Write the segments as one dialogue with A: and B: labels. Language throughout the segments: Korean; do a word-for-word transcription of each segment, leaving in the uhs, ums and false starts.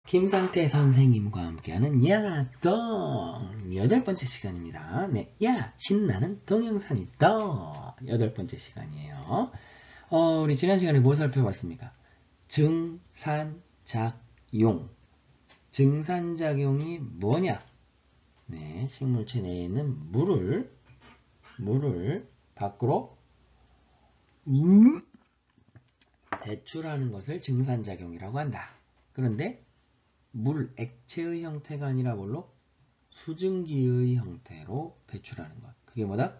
A: 김상태 선생님과 함께하는 야동 여덟 번째 시간입니다. 네, 야 신나는 동영상이 떠 여덟 번째 시간이에요. 어, 우리 지난 시간에 뭐 살펴봤습니까? 증산작용. 증산작용이 뭐냐? 네, 식물체 내에 있는 물을 물을 밖으로 음, 배출하는 것을 증산작용이라고 한다. 그런데 물, 액체의 형태가 아니라 뭘로? 수증기의 형태로 배출하는 것. 그게 뭐다?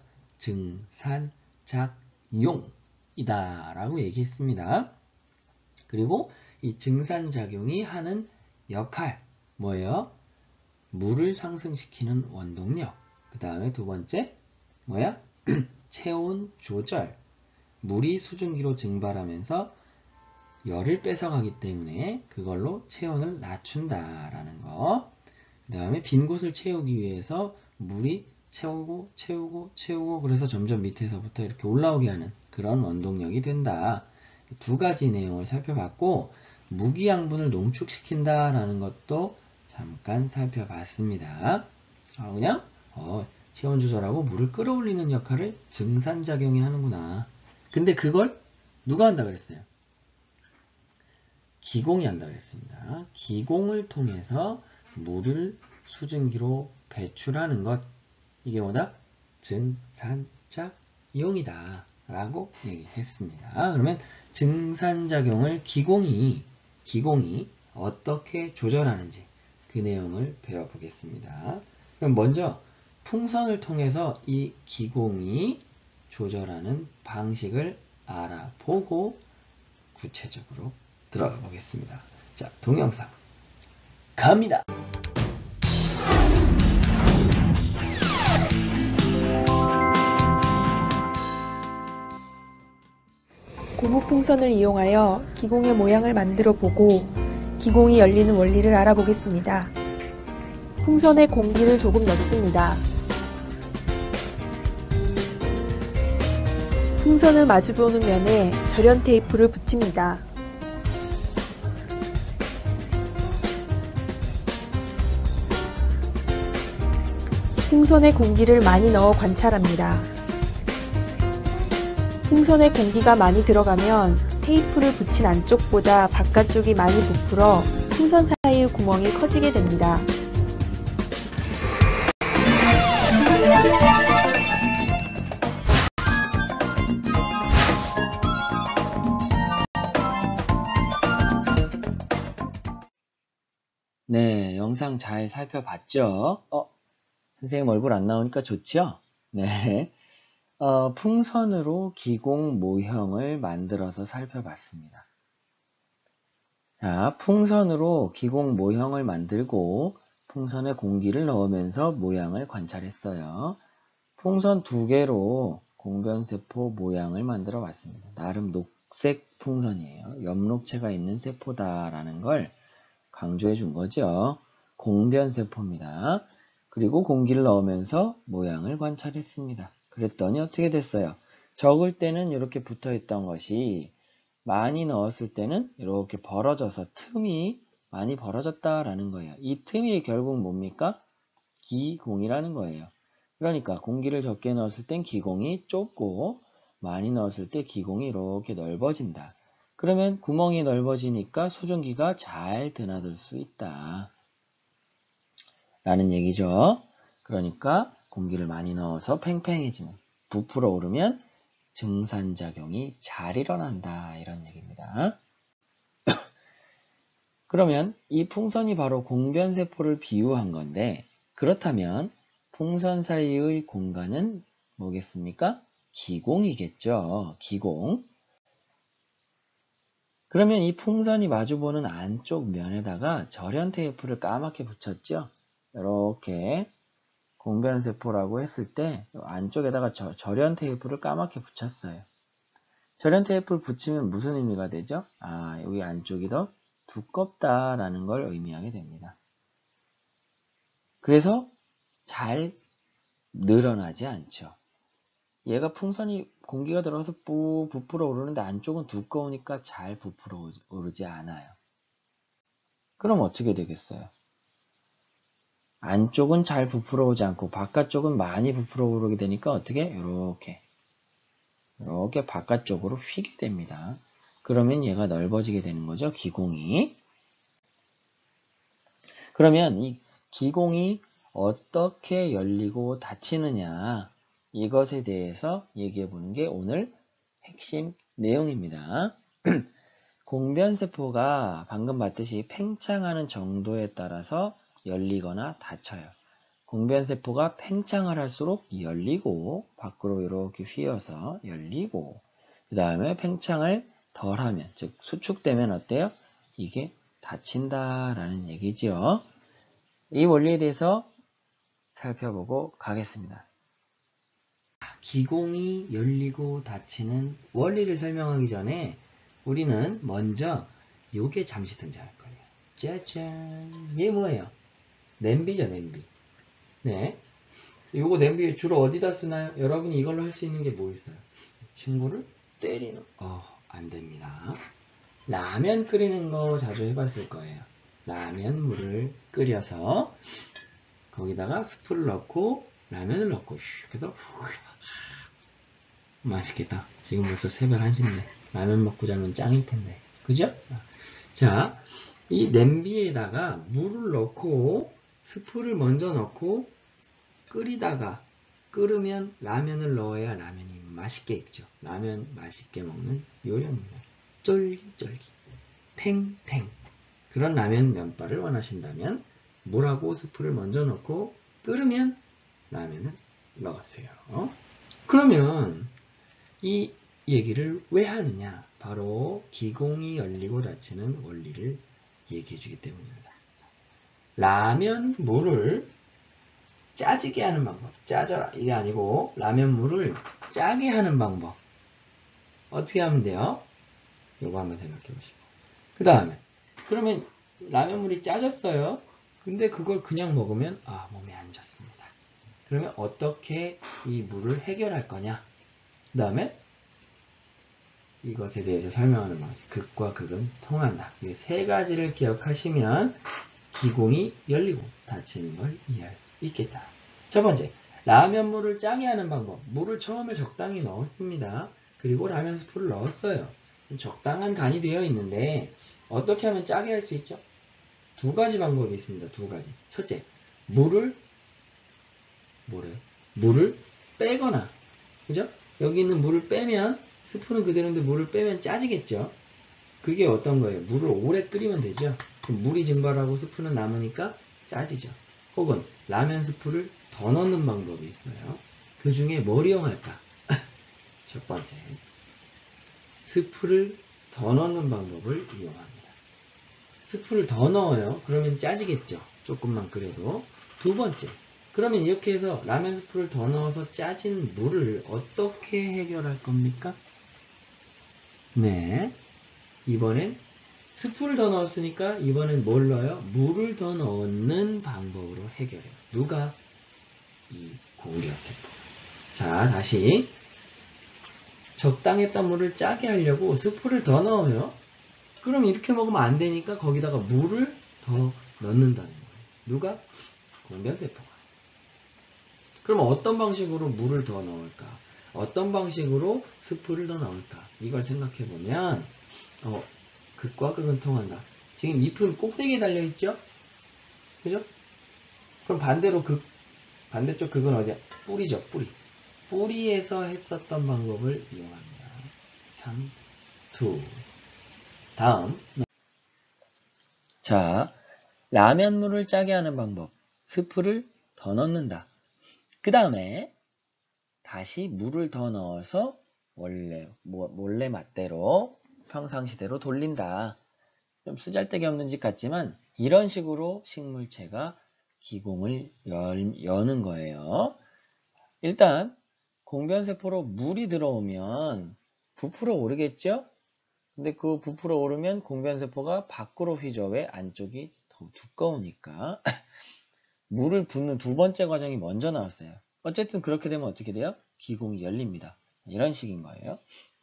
A: 증산작용이다 라고 얘기했습니다. 그리고 이 증산작용이 하는 역할, 뭐예요? 물을 상승시키는 원동력. 그 다음에 두 번째, 뭐야? 체온 조절. 물이 수증기로 증발하면서 열을 뺏어가기 때문에 그걸로 체온을 낮춘다라는 거. 그 다음에 빈 곳을 채우기 위해서 물이 채우고 채우고 채우고 그래서 점점 밑에서부터 이렇게 올라오게 하는 그런 원동력이 된다. 두 가지 내용을 살펴봤고 무기양분을 농축시킨다라는 것도 잠깐 살펴봤습니다. 아, 그냥 어, 체온 조절하고 물을 끌어올리는 역할을 증산작용이 하는구나. 근데 그걸 누가 한다 그랬어요? 기공이 한다 그랬습니다. 기공을 통해서 물을 수증기로 배출하는 것. 이게 뭐다? 증산작용이다 라고 얘기했습니다. 그러면 증산작용을 기공이 기공이 어떻게 조절하는지 그 내용을 배워보겠습니다. 그럼 먼저 풍선을 통해서 이 기공이 조절하는 방식을 알아보고 구체적으로 들어가 보겠습니다. 자, 동영상 갑니다.
B: 고무풍선을 이용하여 기공의 모양을 만들어 보고 기공이 열리는 원리를 알아보겠습니다. 풍선에 공기를 조금 넣습니다. 풍선을 마주보는 면에 절연 테이프를 붙입니다. 풍선에 공기를 많이 넣어 관찰합니다. 풍선에 공기가 많이 들어가면 테이프를 붙인 안쪽보다 바깥쪽이 많이 부풀어 풍선 사이의 구멍이 커지게 됩니다.
A: 네, 영상 잘 살펴봤죠? 어, 선생님 얼굴 안 나오니까 좋죠? 네. 어, 풍선으로 기공 모형을 만들어서 살펴봤습니다. 자, 풍선으로 기공 모형을 만들고 풍선에 공기를 넣으면서 모양을 관찰했어요. 풍선 두 개로 공변세포 모양을 만들어 봤습니다. 나름 녹색 풍선이에요. 엽록체가 있는 세포다라는 걸 강조해 준 거죠. 공변세포입니다. 그리고 공기를 넣으면서 모양을 관찰했습니다. 그랬더니 어떻게 됐어요? 적을 때는 이렇게 붙어 있던 것이 많이 넣었을 때는 이렇게 벌어져서 틈이 많이 벌어졌다라는 거예요. 이 틈이 결국 뭡니까? 기공이라는 거예요. 그러니까 공기를 적게 넣었을 땐 기공이 좁고 많이 넣었을 때 기공이 이렇게 넓어진다. 그러면 구멍이 넓어지니까 수증기가 잘 드나들 수 있다 라는 얘기죠. 그러니까 공기를 많이 넣어서 팽팽해지면, 부풀어 오르면 증산작용이 잘 일어난다 이런 얘기입니다. 그러면 이 풍선이 바로 공변세포를 비유한 건데, 그렇다면 풍선 사이의 공간은 뭐겠습니까? 기공이겠죠. 기공. 그러면 이 풍선이 마주보는 안쪽 면에다가 절연 테이프를 까맣게 붙였죠. 이렇게 공변세포라고 했을 때 안쪽에다가 저, 절연 테이프를 까맣게 붙였어요. 절연 테이프를 붙이면 무슨 의미가 되죠? 아, 여기 안쪽이 더 두껍다라는 걸 의미하게 됩니다. 그래서 잘 늘어나지 않죠. 얘가 풍선이 공기가 들어가서 뿌 부풀어 오르는데 안쪽은 두꺼우니까 잘 부풀어 오르지 않아요. 그럼 어떻게 되겠어요? 안쪽은 잘 부풀어 오지 않고 바깥쪽은 많이 부풀어 오르게 되니까 어떻게? 이렇게 이렇게 바깥쪽으로 휘게 됩니다. 그러면 얘가 넓어지게 되는 거죠. 기공이. 그러면 이 기공이 어떻게 열리고 닫히느냐 이것에 대해서 얘기해 보는 게 오늘 핵심 내용입니다. 공변세포가 방금 봤듯이 팽창하는 정도에 따라서 열리거나 닫혀요. 공변세포가 팽창을 할수록 열리고 밖으로 이렇게 휘어서 열리고 그 다음에 팽창을 덜하면 즉 수축되면 어때요? 이게 닫힌다라는 얘기죠. 이 원리에 대해서 살펴보고 가겠습니다. 기공이 열리고 닫히는 원리를 설명하기 전에 우리는 먼저 요게 잠시 등장할 거예요. 짜잔! 얘 뭐예요? 냄비죠, 냄비. 네. 요거 냄비 주로 어디다 쓰나요? 여러분이 이걸로 할 수 있는 게 뭐 있어요? 친구를 때리는, 어, 안 됩니다. 라면 끓이는 거 자주 해봤을 거예요. 라면 물을 끓여서 거기다가 스프를 넣고 라면을 넣고 슉 해서 후, 맛있겠다. 지금 벌써 새벽 한 시인데 라면 먹고 자면 짱일 텐데. 그죠? 자, 이 냄비에다가 물을 넣고 스프를 먼저 넣고 끓이다가 끓으면 라면을 넣어야 라면이 맛있게 익죠. 라면 맛있게 먹는 요령입니다. 쫄깃쫄깃, 탱탱. 그런 라면 면발을 원하신다면 물하고 스프를 먼저 넣고 끓으면 라면을 넣었어요. 그러면 이 얘기를 왜 하느냐? 바로 기공이 열리고 닫히는 원리를 얘기해 주기 때문입니다. 라면 물을 짜지게 하는 방법. 짜져라. 이게 아니고 라면 물을 짜게 하는 방법. 어떻게 하면 돼요? 요거 한번 생각해 보시고. 그 다음에 그러면 라면 물이 짜졌어요. 근데 그걸 그냥 먹으면 아 몸에 안 좋습니다. 그러면 어떻게 이 물을 해결할 거냐? 그 다음에 이것에 대해서 설명하는 방식. 극과 극은 통한다. 이 세 가지를 기억하시면 기공이 열리고 닫히는 걸 이해할 수 있겠다. 첫 번째, 라면 물을 짜게 하는 방법. 물을 처음에 적당히 넣었습니다. 그리고 라면 스프를 넣었어요. 적당한 간이 되어 있는데 어떻게 하면 짜게 할 수 있죠? 두 가지 방법이 있습니다. 두 가지. 첫째, 물을 뭐래요? 물을 빼거나, 그죠? 여기 있는 물을 빼면 스프는 그대로인데 물을 빼면 짜지겠죠? 그게 어떤 거예요? 물을 오래 끓이면 되죠? 그럼 물이 증발하고 스프는 남으니까 짜지죠. 혹은 라면 스프를 더 넣는 방법이 있어요. 그 중에 뭘 이용할까? 첫 번째, 스프를 더 넣는 방법을 이용합니다. 스프를 더 넣어요. 그러면 짜지겠죠? 조금만 끓여도. 두 번째, 그러면 이렇게 해서 라면 스프를 더 넣어서 짜진 물을 어떻게 해결할 겁니까? 네, 이번엔 스프를 더 넣었으니까 이번엔 뭘 넣어요? 물을 더 넣는 방법으로 해결해요. 누가? 이 공기세포. 자, 다시 적당했던 물을 짜게 하려고 스프를 더 넣어요. 그럼 이렇게 먹으면 안 되니까 거기다가 물을 더 넣는다는 거예요. 누가? 공변세포가. 그럼 어떤 방식으로 물을 더 넣을까? 어떤 방식으로 스프를 더 넣을까? 이걸 생각해보면 어, 극과 극은 통한다. 지금 잎은 꼭대기에 달려있죠? 그죠? 그럼 반대로 극, 반대쪽 극은 어디야? 뿌리죠, 뿌리. 뿌리에서 했었던 방법을 이용합니다. 삼, 이. 다음. 자, 라면물을 짜게 하는 방법. 스프를 더 넣는다. 그 다음에 다시 물을 더 넣어서 원래, 몰래 맛대로 평상시대로 돌린다. 좀 쓰잘데기 없는 짓 같지만 이런 식으로 식물체가 기공을 열, 여는 거예요. 일단 공변세포로 물이 들어오면 부풀어 오르겠죠? 근데 그 부풀어 오르면 공변세포가 밖으로 휘죠. 왜? 안쪽이 더 두꺼우니까. 물을 붓는 두 번째 과정이 먼저 나왔어요. 어쨌든 그렇게 되면 어떻게 돼요? 기공이 열립니다. 이런 식인 거예요.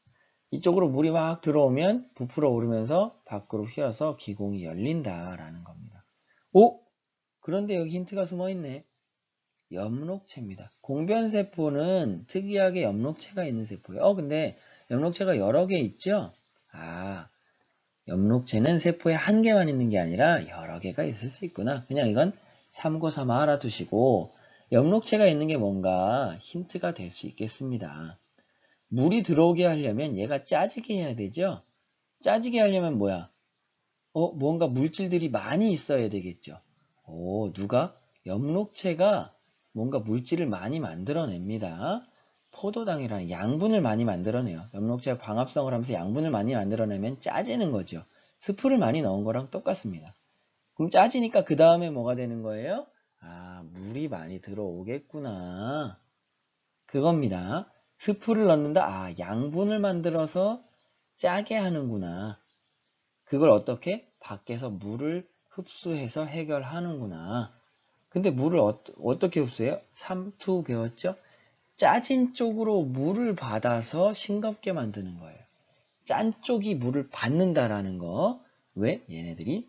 A: 이쪽으로 물이 막 들어오면 부풀어 오르면서 밖으로 휘어서 기공이 열린다라는 겁니다. 오! 그런데 여기 힌트가 숨어 있네. 엽록체입니다. 공변세포는 특이하게 엽록체가 있는 세포예요. 어, 근데 엽록체가 여러 개 있죠? 아, 엽록체는 세포에 한 개만 있는 게 아니라 여러 개가 있을 수 있구나. 그냥 이건 참고삼아 알아두시고 엽록체가 있는 게 뭔가 힌트가 될 수 있겠습니다. 물이 들어오게 하려면 얘가 짜지게 해야 되죠? 짜지게 하려면 뭐야? 어, 뭔가 물질들이 많이 있어야 되겠죠? 오, 누가? 엽록체가 뭔가 물질을 많이 만들어냅니다. 포도당이라는 양분을 많이 만들어내요. 엽록체가 광합성을 하면서 양분을 많이 만들어내면 짜지는 거죠. 스프를 많이 넣은 거랑 똑같습니다. 그럼 짜지니까 그 다음에 뭐가 되는 거예요? 아, 물이 많이 들어오겠구나. 그겁니다. 스프를 넣는다. 아, 양분을 만들어서 짜게 하는구나. 그걸 어떻게? 밖에서 물을 흡수해서 해결하는구나. 근데 물을 어, 어떻게 흡수해요? 삼투 배웠죠? 짜진 쪽으로 물을 받아서 싱겁게 만드는 거예요. 짠 쪽이 물을 받는다라는 거. 왜? 얘네들이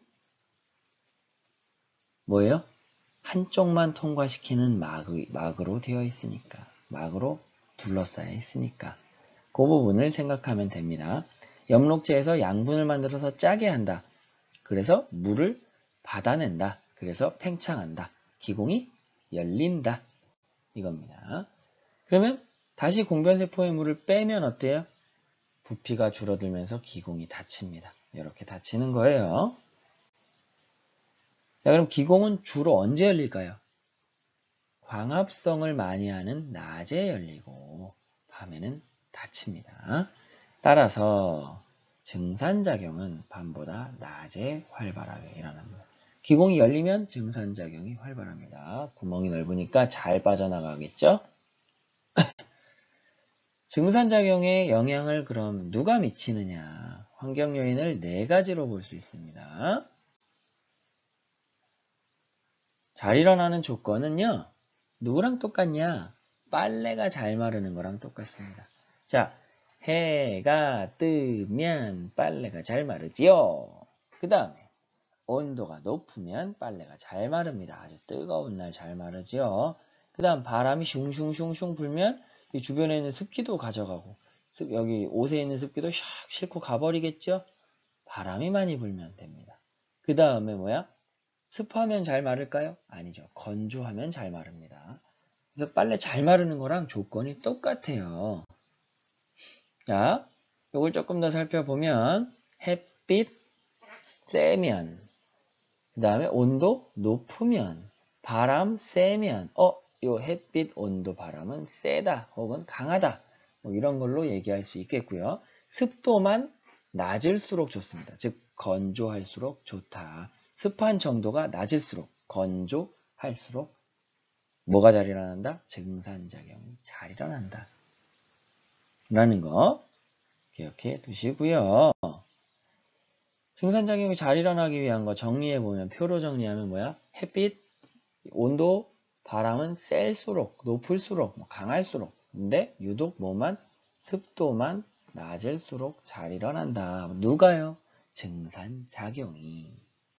A: 뭐예요? 한쪽만 통과시키는 막, 막으로 되어 있으니까. 막으로 둘러싸여 있으니까. 그 부분을 생각하면 됩니다. 엽록체에서 양분을 만들어서 짜게 한다. 그래서 물을 받아낸다. 그래서 팽창한다. 기공이 열린다. 이겁니다. 그러면 다시 공변세포의 물을 빼면 어때요? 부피가 줄어들면서 기공이 닫힙니다. 이렇게 닫히는 거예요. 자, 그럼 기공은 주로 언제 열릴까요? 광합성을 많이 하는 낮에 열리고 밤에는 닫힙니다. 따라서 증산작용은 밤보다 낮에 활발하게 일어납니다. 기공이 열리면 증산작용이 활발합니다. 구멍이 넓으니까 잘 빠져나가겠죠? 증산작용에 영향을 그럼 누가 미치느냐? 환경 요인을 네 가지로 볼 수 있습니다. 잘 일어나는 조건은요. 누구랑 똑같냐? 빨래가 잘 마르는 거랑 똑같습니다. 자, 해가 뜨면 빨래가 잘 마르지요. 그 다음에 온도가 높으면 빨래가 잘 마릅니다. 아주 뜨거운 날 잘 마르지요. 그 다음 바람이 슝슝슝슝 불면 이 주변에 있는 습기도 가져가고 여기 옷에 있는 습기도 샥 싣고 가버리겠죠. 바람이 많이 불면 됩니다. 그 다음에 뭐야? 습하면 잘 마를까요? 아니죠. 건조하면 잘 마릅니다. 그래서 빨래 잘 마르는 거랑 조건이 똑같아요. 자, 이걸 조금 더 살펴보면 햇빛 세면, 그 다음에 온도 높으면, 바람 세면, 어, 요 햇빛, 온도, 바람은 세다 혹은 강하다. 뭐 이런 걸로 얘기할 수 있겠고요. 습도만 낮을수록 좋습니다. 즉 건조할수록 좋다. 습한 정도가 낮을수록 건조할수록 뭐가 잘 일어난다? 증산작용이 잘 일어난다. 라는 거 기억해 두시고요. 증산작용이 잘 일어나기 위한 거 정리해보면 표로 정리하면 뭐야? 햇빛, 온도, 바람은 셀수록, 높을수록, 강할수록 근데 유독 뭐만? 습도만 낮을수록 잘 일어난다. 누가요? 증산작용이.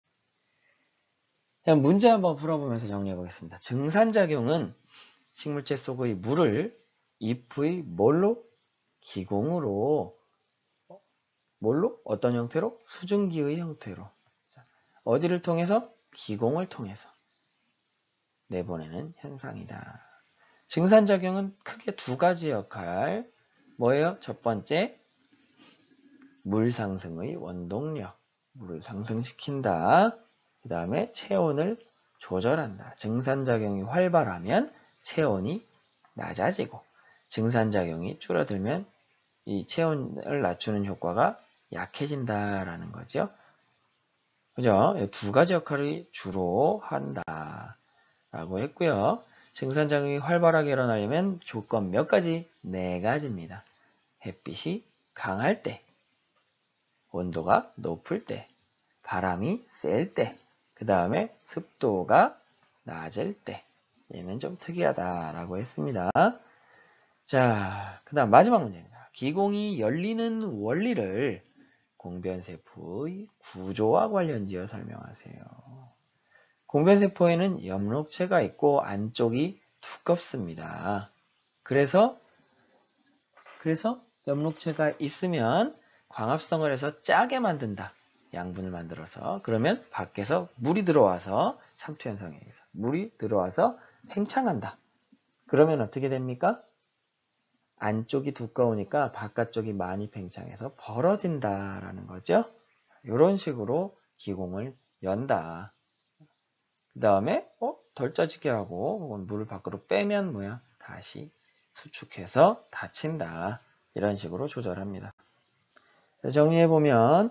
A: 문제 한번 풀어보면서 정리해보겠습니다. 증산작용은 식물체 속의 물을 잎의 뭘로? 기공으로 뭘로? 어떤 형태로? 수증기의 형태로. 어디를 통해서? 기공을 통해서 내보내는 현상이다. 증산작용은 크게 두 가지 역할. 뭐예요? 첫 번째, 물 상승의 원동력. 물을 상승시킨다. 그 다음에 체온을 조절한다. 증산작용이 활발하면 체온이 낮아지고 증산작용이 줄어들면 이 체온을 낮추는 효과가 약해진다라는 거죠. 그죠? 두 가지 역할을 주로 한다. 라고 했고요. 증산작용이 활발하게 일어나려면 조건 몇 가지? 네 가지입니다. 햇빛이 강할 때, 온도가 높을 때, 바람이 셀 때, 그 다음에 습도가 낮을 때. 얘는 좀 특이하다라고 했습니다. 자, 그 다음 마지막 문제입니다. 기공이 열리는 원리를 공변세포의 구조와 관련지어 설명하세요. 공변세포에는 엽록체가 있고 안쪽이 두껍습니다. 그래서 그래서 엽록체가 있으면 광합성을 해서 짜게 만든다. 양분을 만들어서. 그러면 밖에서 물이 들어와서 삼투현상에 의해서 물이 들어와서 팽창한다. 그러면 어떻게 됩니까? 안쪽이 두꺼우니까 바깥쪽이 많이 팽창해서 벌어진다라는 거죠. 이런 식으로 기공을 연다. 그 다음에 어? 덜 짜지게 하고 혹은 물을 밖으로 빼면 뭐야? 다시 수축해서 닫힌다. 이런 식으로 조절합니다. 정리해보면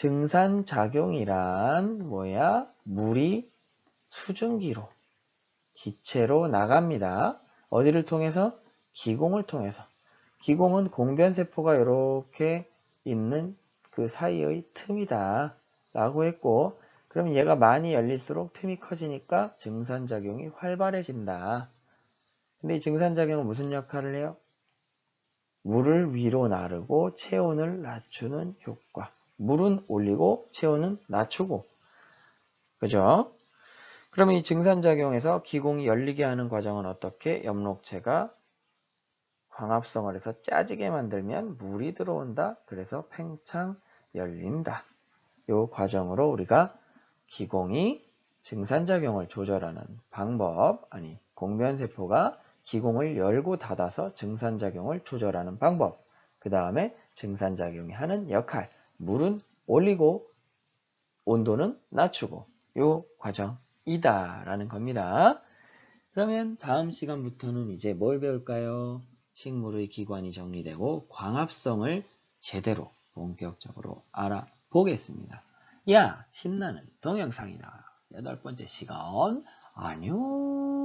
A: 증산작용이란 뭐야? 물이 수증기로 기체로 나갑니다. 어디를 통해서? 기공을 통해서. 기공은 공변세포가 이렇게 있는 그 사이의 틈이다 라고 했고, 그럼 얘가 많이 열릴수록 틈이 커지니까 증산작용이 활발해진다. 근데 이 증산작용은 무슨 역할을 해요? 물을 위로 나르고 체온을 낮추는 효과. 물은 올리고 체온은 낮추고. 그죠? 그러면 이 증산작용에서 기공이 열리게 하는 과정은 어떻게? 엽록체가 광합성을 해서 짜지게 만들면 물이 들어온다. 그래서 팽창 열린다. 이 과정으로 우리가 기공이 증산작용을 조절하는 방법, 아니 공변세포가 기공을 열고 닫아서 증산작용을 조절하는 방법, 그 다음에 증산작용이 하는 역할, 물은 올리고 온도는 낮추고 이 과정이다 라는 겁니다. 그러면 다음 시간부터는 이제 뭘 배울까요? 식물의 기관이 정리되고 광합성을 제대로 본격적으로 알아보겠습니다. 야, 신나는 동영상이다. 여덟 번째 시간, 안녕.